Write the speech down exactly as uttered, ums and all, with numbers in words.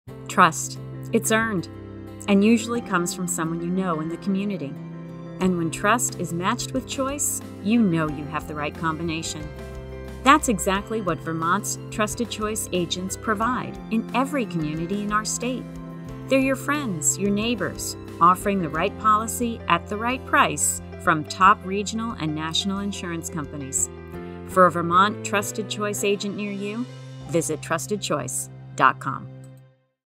Trust. It's earned, and usually comes from someone you know in the community. And when trust is matched with choice, you know you have the right combination. That's exactly what Vermont's Trusted Choice agents provide in every community in our state. They're your friends, your neighbors, offering the right policy at the right price from top regional and national insurance companies. For a Vermont Trusted Choice agent near you, visit trusted choice dot com.